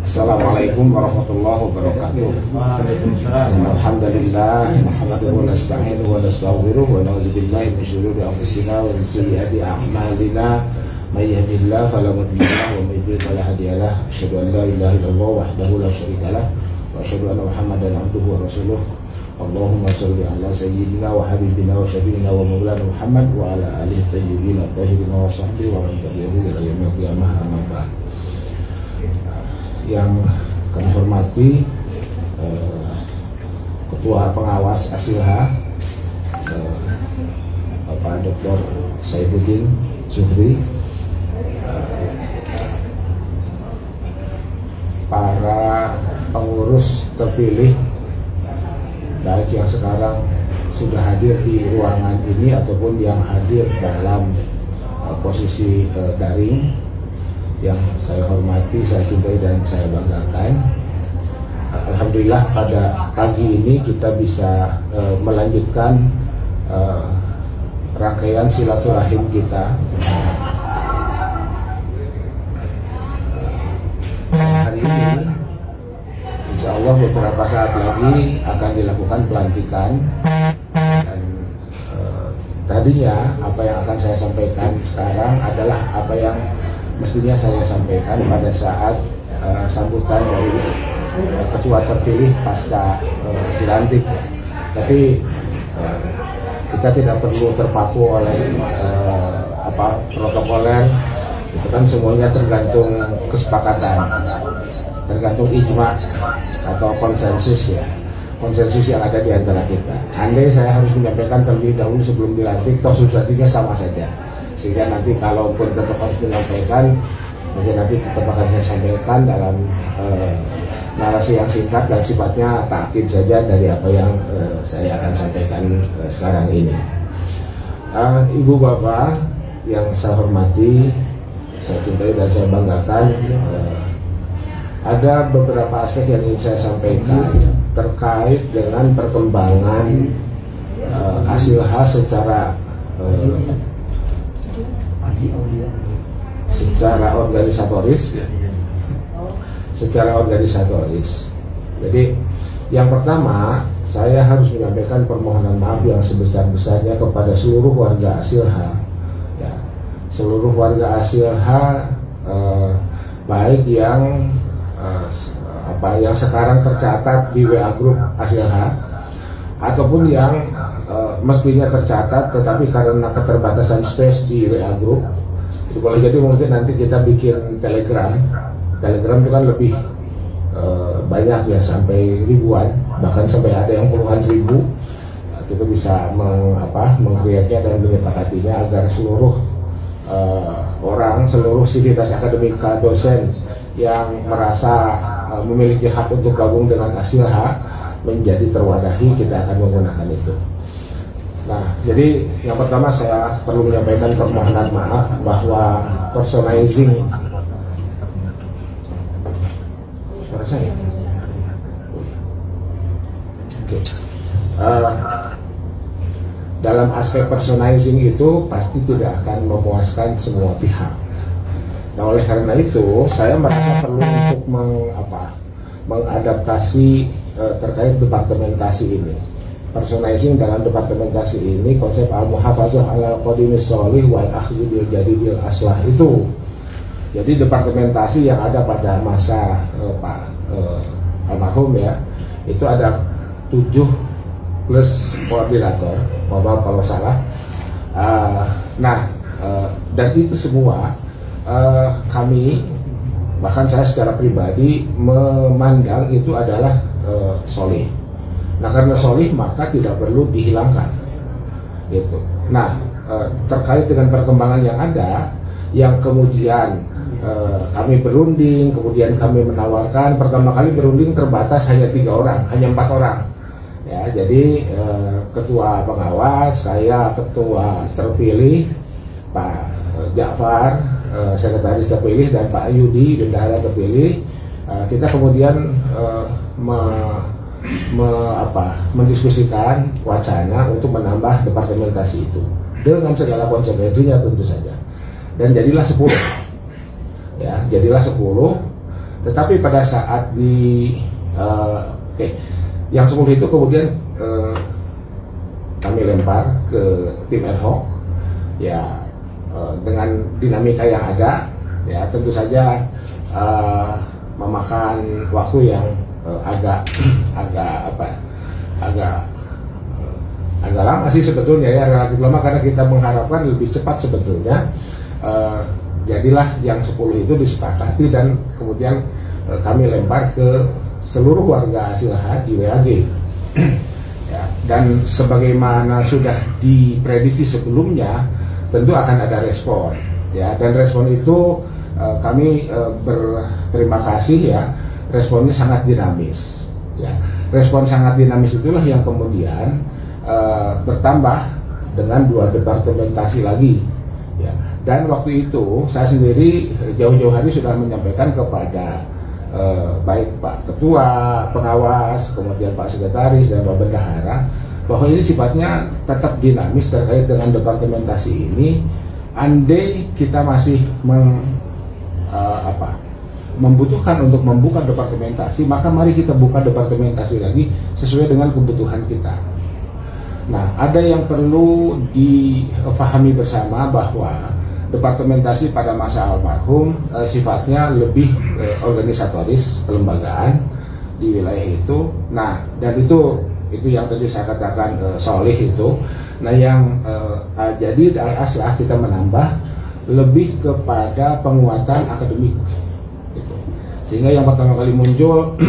Assalamualaikum warahmatullahi wabarakatuh. Alhamdulillah, nahmaduhu wa nasta'inuhu wa nastaghfiruh wa na'udzu billahi min syururi anfusina wa min sayyiati a'malina. May yahdihillahu fala mudilla lahu wa may yudlil fala hadiya lahu. Asyhadu an la ilaha illallah wahdahu la syarika lahu wa asyhadu anna Muhammadan abduhu wa rasuluh. Allahumma shalli ala sayyidina wa habibina wa syafiina wa maulana Muhammad wa ala alihi thayyibin at-tahirin wa sahbihi wa man tabi'ahum ila yaumil qiyamah, amma ba'd. Yang kami hormati Ketua Pengawas ASILHA Bapak Dr. Saifuddin Zuhri, para pengurus terpilih baik yang sekarang sudah hadir di ruangan ini ataupun yang hadir dalam posisi daring, yang saya hormati, saya cintai dan saya banggakan. Alhamdulillah pada pagi ini kita bisa melanjutkan rangkaian silaturahim kita. Hari ini insya Allah beberapa saat lagi akan dilakukan pelantikan, dan tadinya apa yang akan saya sampaikan sekarang adalah apa yang mestinya saya sampaikan pada saat sambutan dari ketua terpilih pasca dilantik. Tapi kita tidak perlu terpaku oleh protokoler. Itu kan semuanya tergantung kesepakatan, tergantung ijma atau konsensus ya, konsensus yang ada di antara kita. Andai saya harus menyampaikan terlebih dahulu sebelum dilantik, toh substansinya sama saja, sehingga nanti kalaupun tetap harus menyampaikan, mungkin nanti tetap akan saya sampaikan dalam narasi yang singkat dan sifatnya takkid saja dari apa yang saya akan sampaikan sekarang ini. Ibu bapak yang saya hormati, saya cintai dan saya banggakan, ada beberapa aspek yang ingin saya sampaikan terkait dengan perkembangan ASILHA secara organisatoris. Jadi yang pertama, saya harus menyampaikan permohonan maaf yang sebesar-besarnya kepada seluruh warga ASILHA, ya, seluruh warga ASILHA, baik yang yang sekarang tercatat di WA Group ASILHA ataupun yang mestinya tercatat tetapi karena keterbatasan space di WA Group. Itu boleh jadi mungkin nanti kita bikin Telegram itu kan lebih banyak ya, sampai ribuan, bahkan sampai ada yang puluhan ribu. Kita bisa mengkreatnya dan menyepakatinya agar seluruh orang, seluruh sivitas akademika, dosen yang merasa memiliki hak untuk gabung dengan ASILHA menjadi terwadahi. Kita akan menggunakan itu. Nah, jadi yang pertama saya perlu menyampaikan permohonan maaf bahwa personalizing suara saya. Oke. Dalam aspek personalizing itu pasti tidak akan memuaskan semua pihak. Nah, oleh karena itu saya merasa perlu untuk mengadaptasi terkait departementasi ini. Personalizing dalam departementasi ini, konsep al-muhafazah ala qadimis sholih wal akhdhu bil jadidil aslah itu. Jadi departementasi yang ada pada masa Pak almarhum ya, itu ada 7 plus koordinator, mohon kalau salah. Dan itu semua kami, bahkan saya secara pribadi memandang itu adalah sholih. Nah, karena sholih maka tidak perlu dihilangkan gitu. Nah, terkait dengan perkembangan yang ada, yang kemudian kami berunding, kemudian kami menawarkan, pertama kali berunding terbatas hanya 3 orang, hanya 4 orang ya. Jadi ketua pengawas, saya ketua terpilih, Pak Ja'far sekretaris terpilih, dan Pak Yudi bendahara terpilih. Kita kemudian mendiskusikan wacana untuk menambah departementasi itu dengan segala konsekuensinya tentu saja, dan jadilah 10 ya, jadilah 10. Tetapi pada saat yang 10 itu kemudian kami lempar ke tim ad hoc, ya dengan dinamika yang ada, ya tentu saja memakan waktu yang agak lama sih sebetulnya, ya relatif lama, karena kita mengharapkan lebih cepat sebetulnya. Jadilah yang 10 itu disepakati dan kemudian kami lempar ke seluruh warga Asilha di WAG. Ya, dan sebagaimana sudah diprediksi sebelumnya, tentu akan ada respon, ya, dan respon itu kami berterima kasih, ya, responnya sangat dinamis, ya. Respon sangat dinamis itulah yang kemudian bertambah dengan 2 departementasi lagi, ya. Dan waktu itu saya sendiri jauh-jauh hari sudah menyampaikan kepada baik Pak Ketua Pengawas, kemudian Pak Sekretaris dan Pak Bendahara, bahwa ini sifatnya tetap dinamis terkait dengan departementasi ini. Andai kita masih membutuhkan untuk membuka departementasi, maka mari kita buka departementasi lagi sesuai dengan kebutuhan kita. Nah, ada yang perlu difahami bersama bahwa departementasi pada masa almarhum sifatnya lebih organisatoris, kelembagaan di wilayah itu. Nah, dan itu yang tadi saya katakan solih itu. Nah, yang jadi Al-Aslah kita menambah lebih kepada penguatan akademik gitu. Sehingga yang pertama kali muncul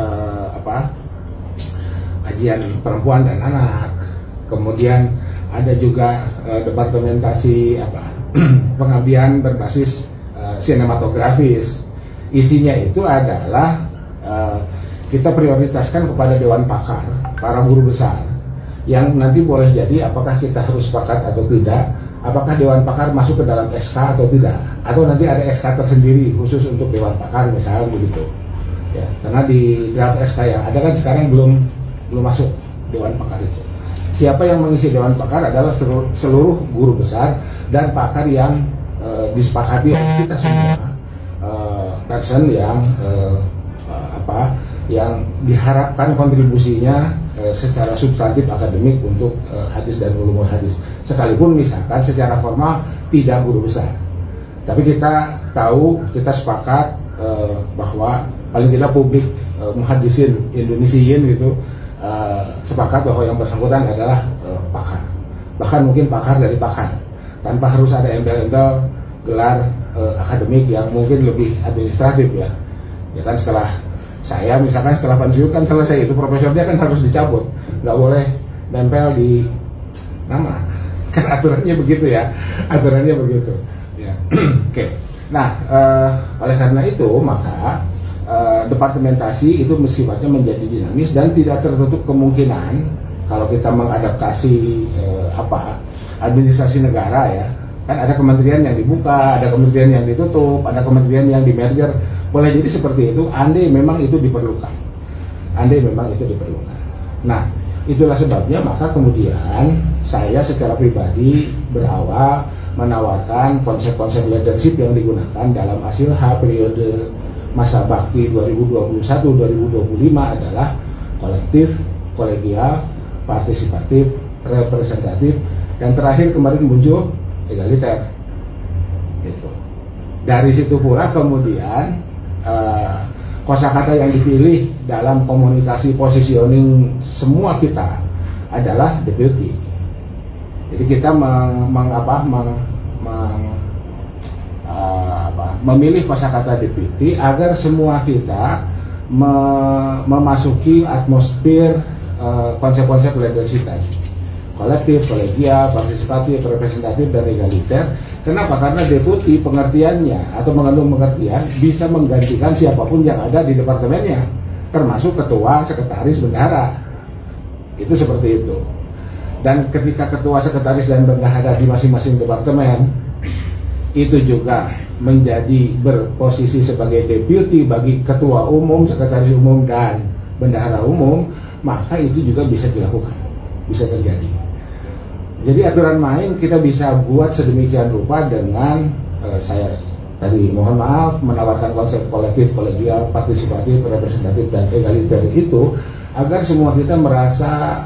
kajian perempuan dan anak, kemudian ada juga departementasi pengabdian berbasis sinematografis. Isinya itu adalah kita prioritaskan kepada Dewan Pakar, para guru besar, yang nanti boleh jadi apakah kita harus sepakat atau tidak, apakah Dewan Pakar masuk ke dalam SK atau tidak, atau nanti ada SK tersendiri khusus untuk Dewan Pakar misalnya begitu, ya. Karena di draft SK yang ada kan sekarang belum masuk Dewan Pakar itu. Siapa yang mengisi Dewan Pakar adalah seluruh guru besar dan pakar yang disepakati oleh kita semua, person yang diharapkan kontribusinya secara substantif akademik untuk hadis dan ulumul hadis. Sekalipun misalkan secara formal tidak guru besar, tapi kita tahu, kita sepakat bahwa paling tidak publik muhadisin Indonesian gitu sepakat bahwa yang bersangkutan adalah pakar, bahkan mungkin pakar dari pakar, tanpa harus ada embel-embel gelar akademik yang mungkin lebih administratif, ya kan. Setelah saya misalkan setelah pensiun kan selesai itu, profesornya kan harus dicabut, nggak boleh nempel di nama, kan aturannya begitu, ya, aturannya begitu, ya. Oke. Nah, oleh karena itu maka departementasi itu sifatnya menjadi dinamis dan tidak tertutup kemungkinan kalau kita mengadaptasi administrasi negara, ya kan, ada kementerian yang dibuka, ada kementerian yang ditutup, ada kementerian yang di merger, boleh jadi seperti itu andai memang itu diperlukan, Nah, itulah sebabnya maka kemudian saya secara pribadi berawal menawarkan konsep-konsep leadership yang digunakan dalam Asilha periode masa bakti 2021-2025 adalah kolektif, kolegial, partisipatif, representatif, dan terakhir kemarin muncul egaliter. Gitu. Dari situ pula kemudian kosakata yang dipilih dalam komunikasi positioning semua kita adalah deputy. Jadi kita memilih kosakata deputy agar semua kita memasuki atmosfer konsep-konsep leadership tadi, kolektif, kolegial, partisipatif, representatif, dan egaliter. Kenapa? Karena deputi pengertiannya atau mengandung pengertian bisa menggantikan siapapun yang ada di departemennya, termasuk ketua, sekretaris, bendahara. Itu seperti itu. Dan ketika ketua, sekretaris, dan bendahara di masing-masing departemen itu juga menjadi berposisi sebagai deputi bagi ketua umum, sekretaris umum, dan bendahara umum, maka itu juga bisa dilakukan, bisa terjadi. Jadi aturan main kita bisa buat sedemikian rupa dengan saya tadi mohon maaf menawarkan konsep kolektif, kolegial, partisipatif, representatif dan egaliter itu agar semua kita merasa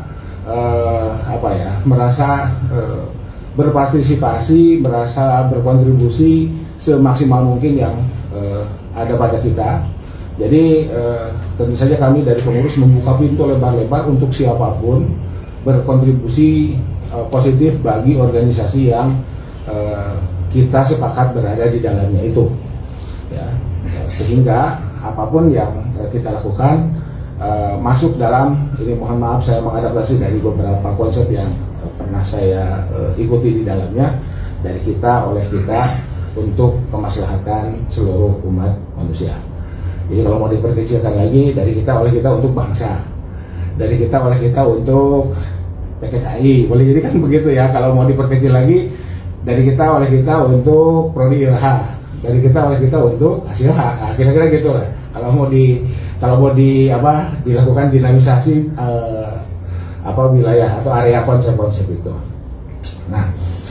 berpartisipasi, merasa berkontribusi semaksimal mungkin yang ada pada kita. Jadi tentu saja kami dari pengurus membuka pintu lebar-lebar untuk siapapun berkontribusi positif bagi organisasi yang kita sepakat berada di dalamnya itu, ya, sehingga apapun yang kita lakukan masuk dalam ini. Mohon maaf saya mengadaptasi dari beberapa konsep yang pernah saya ikuti di dalamnya, dari kita, oleh kita, untuk kemaslahatan seluruh umat manusia. Jadi kalau mau diperkecilkan lagi, dari kita, oleh kita untuk bangsa, dari kita, oleh kita untuk PTKI, boleh jadi kan begitu ya. Kalau mau diperkecil lagi, dari kita, oleh kita untuk Prodi Ilha, dari kita, oleh kita untuk Asilha. Nah, kira-kira gitu lah. Kalau mau dilakukan dinamisasi wilayah atau area konsep-konsep itu. Nah,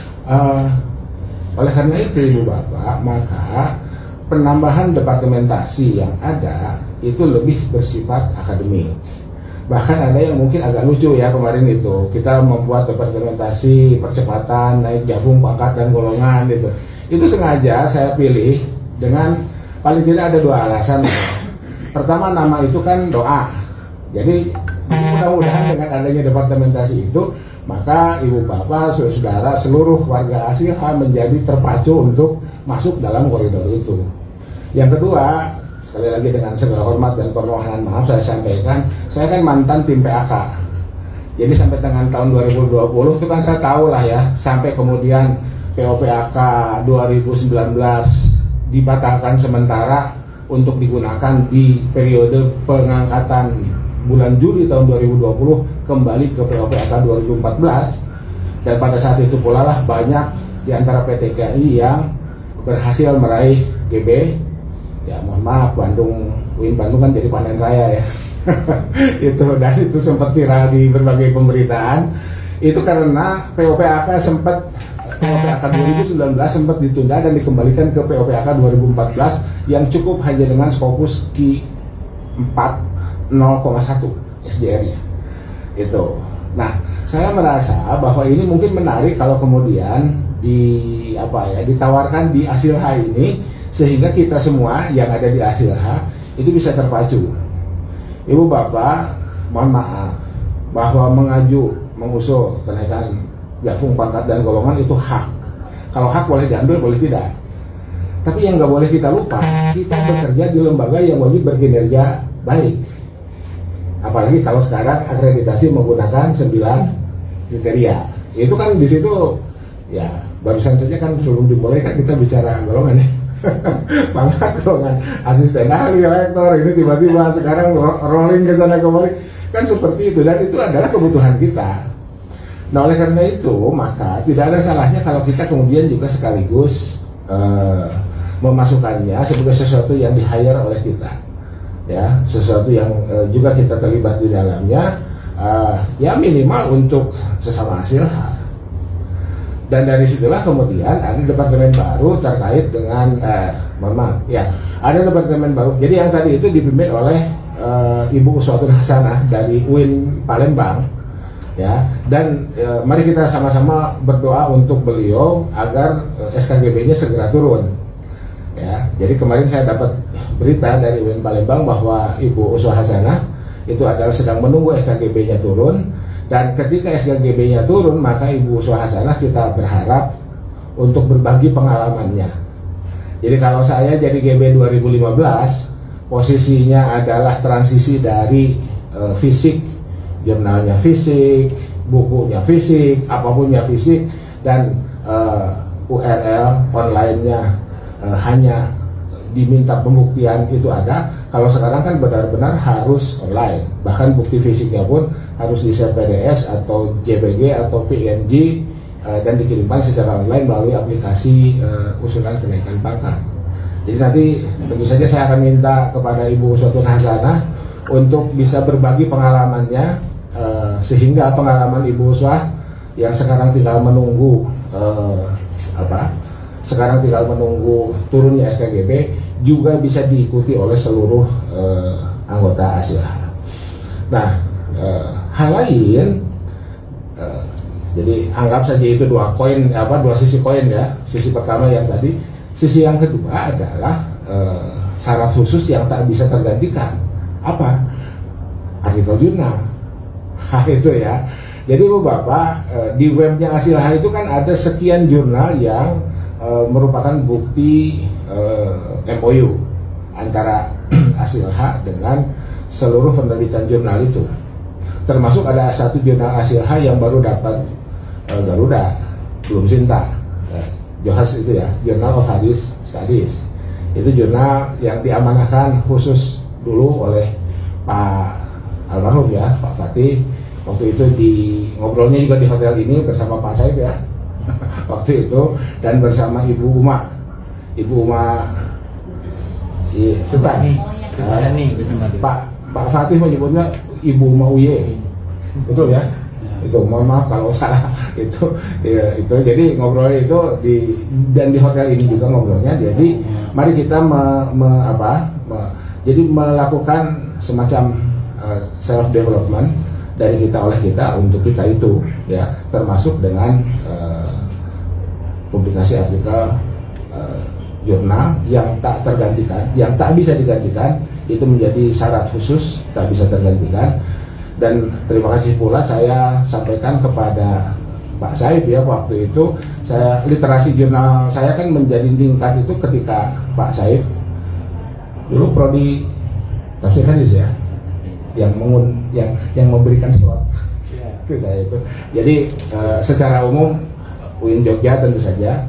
oleh karena itu Ibu Bapak, maka penambahan departementasi yang ada itu lebih bersifat akademik. Bahkan ada yang mungkin agak lucu ya, kemarin itu kita membuat departementasi percepatan naik jafung, pangkat, dan golongan gitu. Itu sengaja saya pilih dengan paling tidak ada dua alasan. Pertama, nama itu kan doa. Jadi mudah-mudahan dengan adanya departementasi itu, maka Ibu Bapak, saudara, seluruh warga Asilha menjadi terpacu untuk masuk dalam koridor itu. Yang kedua, sekali lagi dengan segala hormat dan permohonan maaf saya sampaikan, saya kan mantan tim PAK. Jadi sampai dengan tahun 2020 itu kan saya tahu lah ya, sampai kemudian POPAK 2019 dibatalkan sementara untuk digunakan di periode pengangkatan bulan Juli tahun 2020 kembali ke POPAK 2014. Dan pada saat itu pula lah banyak di antara PTKI yang berhasil meraih GB. Ya mohon maaf, UIN Bandung kan jadi panen raya ya. Dan itu sempat viral di berbagai pemberitaan. Itu karena POPAK 2019 sempat ditunda dan dikembalikan ke POPAK 2014 yang cukup hanya dengan Scopus Q 4.0,1 SDR-nya. Itu. Nah, saya merasa bahwa ini mungkin menarik kalau kemudian ditawarkan di Asilha ini, sehingga kita semua yang ada di Asilha itu bisa terpacu. Ibu Bapak, mohon maaf bahwa mengusul kenaikan jafung, pangkat, dan golongan itu hak. Kalau hak boleh diambil, boleh tidak. Tapi yang nggak boleh kita lupa, kita bekerja di lembaga yang wajib berkinerja baik. Apalagi kalau sekarang akreditasi menggunakan 9 kriteria. Itu kan di situ ya, barusan saja kan sebelum dimulai kan kita bicara golongan ya. Pangkat, golongan, asisten ahli, rektor, ini tiba-tiba sekarang rolling ke sana kemari, kan seperti itu. Dan itu adalah kebutuhan kita. Nah, oleh karena itu maka tidak ada salahnya kalau kita kemudian juga sekaligus memasukkannya sebagai sesuatu yang di-hire oleh kita, ya, sesuatu yang juga kita terlibat di dalamnya, ya minimal untuk sesama Asilha. Dan dari situlah kemudian ada departemen baru terkait dengan ada departemen baru. Jadi yang tadi itu dipimpin oleh Ibu Uswatun Hasanah dari UIN Palembang, ya. Dan mari kita sama-sama berdoa untuk beliau agar SKGB-nya segera turun, ya. Jadi kemarin saya dapat berita dari UIN Palembang bahwa Ibu Uswatun Hasanah itu adalah sedang menunggu SKGB-nya turun. Dan ketika SKGB-nya turun, maka Ibu Uswatun Hasanah kita berharap untuk berbagi pengalamannya. Jadi kalau saya jadi GB 2015, posisinya adalah transisi dari fisik, jurnalnya fisik, bukunya fisik, apapunnya fisik, dan URL online-nya hanya diminta pembuktian itu ada. Kalau sekarang kan benar-benar harus online, bahkan bukti fisiknya pun harus di-share PDS atau JPG atau PNG dan dikirimkan secara online melalui aplikasi usulan kenaikan pangkat. Jadi nanti tentu saja saya akan minta kepada Ibu Uswatun Hasanah untuk bisa berbagi pengalamannya, sehingga pengalaman Ibu Uswah yang sekarang tinggal menunggu sekarang tinggal menunggu turunnya SKGB, juga bisa diikuti oleh seluruh anggota ASILH. Nah, hal lain, jadi anggap saja itu dua sisi koin ya. Sisi pertama yang tadi, sisi yang kedua adalah syarat khusus yang tak bisa tergantikan. Apa? Artikel jurnal. Itu ya. Jadi Bapak, di webnya ASILH itu kan ada sekian jurnal yang merupakan bukti MOU antara ASILH dengan seluruh penerbitan jurnal itu. Termasuk ada satu jurnal ASILH yang baru dapat Garuda, belum Sinta, Johas itu ya, Journal of Hadith Studies. Itu jurnal yang diamanahkan khusus dulu oleh Pak almarhum ya, Pak Fatih. Waktu itu ngobrolnya juga di hotel ini bersama Pak Saib ya, waktu itu, dan bersama Ibu Uma, Pak Fatih menyebutnya Ibu Uma Uye, betul ya? Itu mohon maaf kalau salah itu itu jadi ngobrolnya itu dan di hotel ini juga ngobrolnya. Jadi mari kita jadi melakukan semacam self development dari kita oleh kita untuk kita itu ya, termasuk dengan publikasi artikel jurnal yang tak tergantikan, yang tak bisa digantikan, itu menjadi syarat khusus tak bisa tergantikan. Dan terima kasih pula saya sampaikan kepada Pak Saib ya, waktu itu saya literasi jurnal saya kan menjadi meningkat itu ketika Pak Saib dulu prodi tafsir hadis ya, yang memberikan slot ke saya itu. Jadi secara umum UIN Jogja tentu saja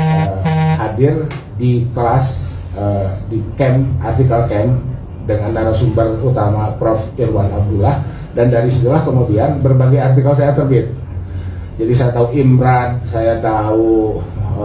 hadir di kelas di camp, artikel camp dengan narasumber utama Prof. Irwan Abdullah, dan dari situlah kemudian berbagai artikel saya terbit. Jadi saya tahu Imran, saya tahu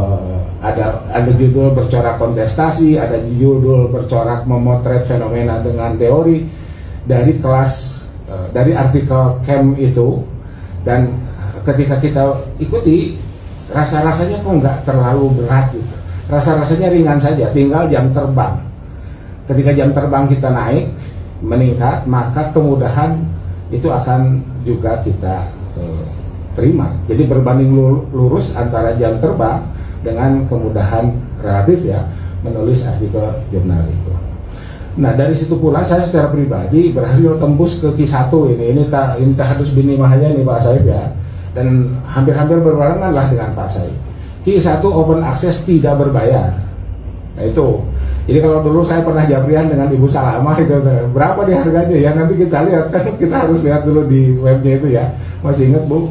ada judul bercorak kontestasi, ada judul bercorak memotret fenomena dengan teori dari kelas dari artikel camp itu. Dan ketika kita ikuti, rasa-rasanya kok nggak terlalu berat gitu, rasa-rasanya ringan saja, tinggal jam terbang. Ketika jam terbang kita naik, meningkat, maka kemudahan itu akan juga kita terima. Jadi berbanding lurus antara jam terbang dengan kemudahan relatif ya menulis artikel jurnal itu. Nah dari situ pula saya secara pribadi berhasil tembus ke Q1 ini harus binimahnya nih Pak Saib ya, dan hampir-hampir berbarengan lah dengan Pak Saib. Q1 open access tidak berbayar. Nah itu, jadi kalau dulu saya pernah jabrian dengan Ibu Salamah itu, berapa di harganya ya, nanti kita lihat, kan kita harus lihat dulu di webnya itu ya. Masih ingat Bu?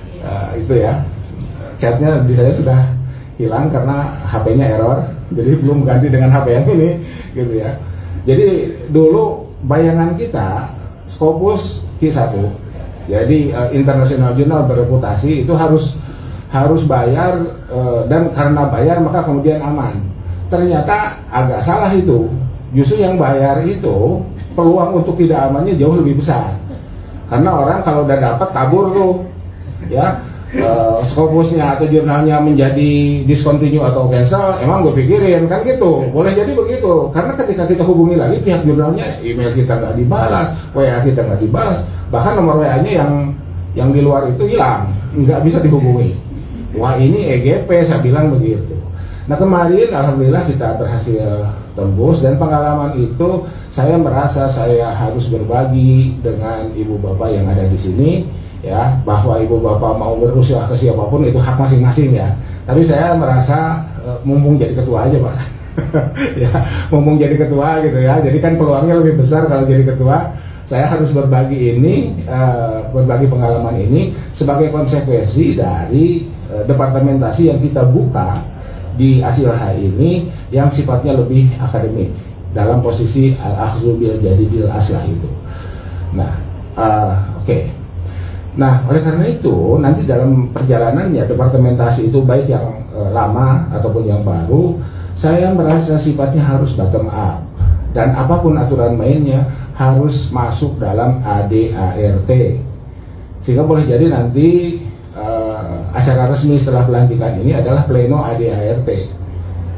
Itu ya, chatnya di saya sudah hilang karena HP-nya error, jadi belum ganti dengan HP yang ini gitu ya. Jadi dulu bayangan kita Scopus Q1, jadi international journal bereputasi itu harus bayar, dan karena bayar maka kemudian aman. Ternyata agak salah itu. Justru yang bayar itu peluang untuk tidak amannya jauh lebih besar. Karena orang kalau udah dapat kabur tuh, ya Scopusnya atau jurnalnya menjadi discontinue atau cancel, emang gue pikirin kan gitu. Boleh jadi begitu. Karena ketika kita hubungi lagi pihak jurnalnya, email kita nggak dibalas, WA kita nggak dibalas, bahkan nomor WA-nya yang di luar itu hilang, nggak bisa dihubungi. Wah ini EGP, saya bilang begitu. Nah kemarin alhamdulillah kita berhasil tembus, dan pengalaman itu saya merasa saya harus berbagi dengan ibu bapak yang ada di sini ya, bahwa ibu bapak mau berusaha ke siapapun itu hak masing-masing ya. Tapi saya merasa mumpung jadi ketua aja Pak. Ya, mumpung jadi ketua gitu ya. Jadi kan peluangnya lebih besar kalau jadi ketua. Saya harus berbagi berbagi pengalaman ini sebagai konsekuensi dari departementasi yang kita buka di ASILH ini yang sifatnya lebih akademik dalam posisi al-akhdhu bil jadidil aslah itu. Nah, oke. Nah, oleh karena itu nanti dalam perjalanannya departementasi itu baik yang lama ataupun yang baru, saya merasa sifatnya harus bottom up, dan apapun aturan mainnya harus masuk dalam ADART, sehingga boleh jadi nanti acara resmi setelah pelantikan ini adalah pleno ADART.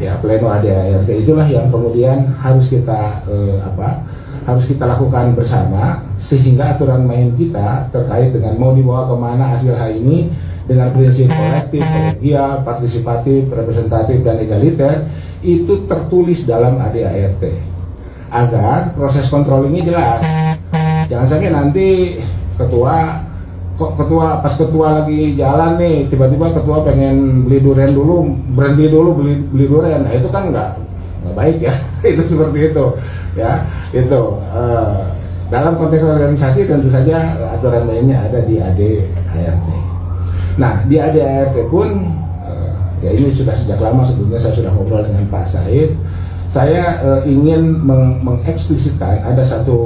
ya pleno ADART itulah yang kemudian harus kita harus kita lakukan bersama, sehingga aturan main kita terkait dengan mau dibawa kemana hasil H ini dengan prinsip kolektif, kolegial, partisipatif, representatif, dan egaliter itu tertulis dalam ADART agar proses kontrolingnya jelas. Jangan sampai nanti ketua pas ketua lagi jalan nih, tiba-tiba ketua pengen beli durian dulu, berhenti dulu beli durian. Nah itu kan nggak baik ya. Itu seperti itu ya. Itu dalam konteks organisasi tentu saja aturan mainnya ada di ADART. Nah di ADART pun ya ini sudah sejak lama sebetulnya saya sudah ngobrol dengan Pak Said. Saya ingin mengeksplisitkan ada satu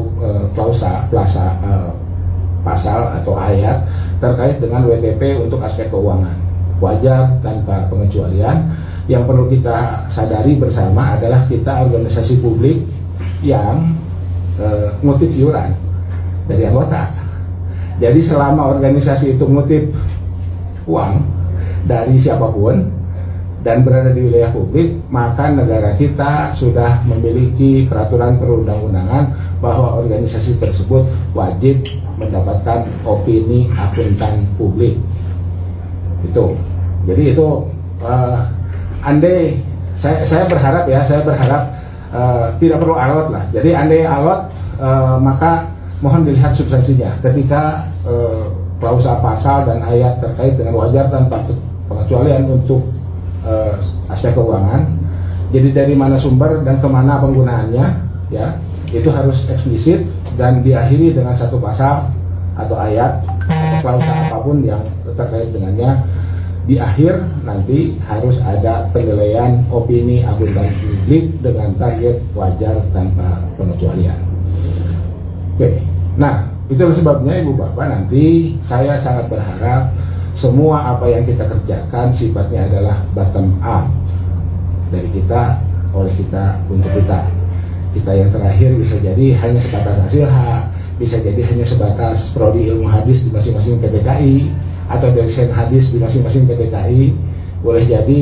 pasal atau ayat terkait dengan WTP untuk aspek keuangan wajar tanpa pengecualian. Yang perlu kita sadari bersama adalah kita organisasi publik yang ngutip iuran dari anggota. Jadi selama organisasi itu ngutip uang dari siapapun dan berada di wilayah publik, maka negara kita sudah memiliki peraturan perundang-undangan bahwa organisasi tersebut wajib mendapatkan opini akuntan publik. Itu. Jadi itu andai saya berharap tidak perlu alot lah. Jadi andai alot maka mohon dilihat substansinya. Ketika klausa pasal dan ayat terkait dengan wajar tanpa pengecualian untuk aspek keuangan, jadi dari mana sumber dan kemana penggunaannya, ya itu harus eksplisit dan diakhiri dengan satu pasal atau ayat atau klausa apapun yang terkait dengannya. Di akhir nanti harus ada penilaian opini akuntan publik dengan target wajar tanpa pengecualian. Oke, nah itulah sebabnya Ibu Bapak, nanti saya sangat berharap semua apa yang kita kerjakan sifatnya adalah bottom up, dari kita, oleh kita, untuk kita. Kita yang terakhir bisa jadi hanya sebatas hasil H, bisa jadi hanya sebatas prodi ilmu hadis di masing-masing PTKI, atau dosen hadis di masing-masing PTKI, boleh jadi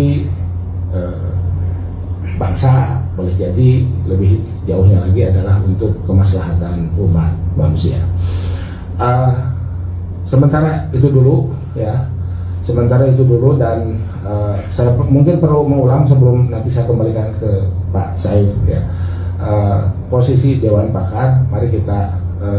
bangsa, boleh jadi lebih jauhnya lagi adalah untuk kemaslahatan umat manusia. Sementara itu dulu ya, dan saya mungkin perlu mengulang sebelum nanti saya kembalikan ke Pak Said ya. Posisi Dewan Pakar, mari kita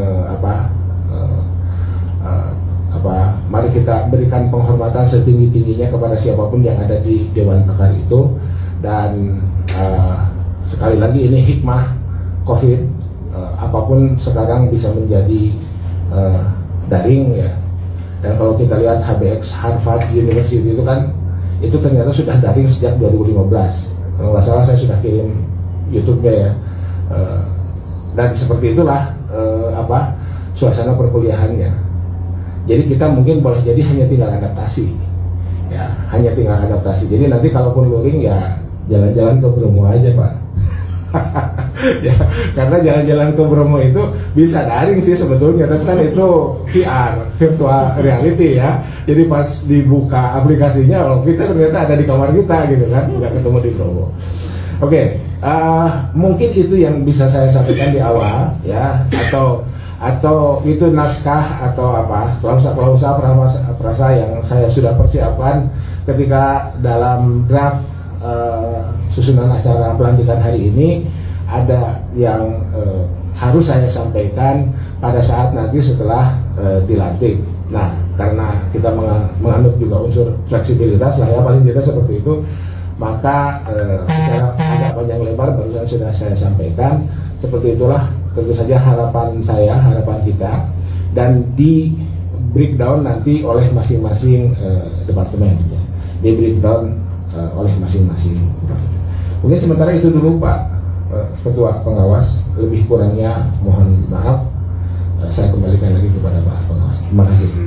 mari kita berikan penghormatan setinggi-tingginya kepada siapapun yang ada di Dewan Pakar itu. Dan sekali lagi ini hikmah COVID, apapun sekarang bisa menjadi daring ya. Dan kalau kita lihat HBX Harvard University itu kan, itu ternyata sudah daring sejak 2015. Kalau nggak salah saya sudah kirim YouTube-nya ya. Dan seperti itulah suasana perkuliahannya. Jadi kita mungkin boleh jadi hanya tinggal adaptasi, ya, hanya tinggal adaptasi. Jadi nanti kalaupun luring ya jalan-jalan ke Bromo aja Pak. Ya, karena jalan-jalan ke Bromo itu bisa daring sih sebetulnya, tapi kan itu VR, virtual reality ya. Jadi pas dibuka aplikasinya, oh kita ternyata ada di kamar kita gitu kan, nggak ketemu di Bromo. Oke, mungkin itu yang bisa saya sampaikan di awal ya, atau itu naskah atau klausa prasa yang saya sudah persiapkan ketika dalam draft susunan acara pelantikan hari ini. Ada yang harus saya sampaikan pada saat nanti setelah dilantik. Nah, karena kita menganut juga unsur fleksibilitas lah ya, paling tidak seperti itu, maka secara agak panjang lebar barusan sudah saya sampaikan. Seperti itulah tentu saja harapan saya, harapan kita, dan di breakdown nanti oleh masing-masing departemen ya. Di breakdown oleh masing-masing departemen. Mungkin sementara itu dulu Pak Ketua Pengawas, lebih kurangnya mohon maaf. Saya kembalikan lagi kepada Pak Pengawas. Terima kasih.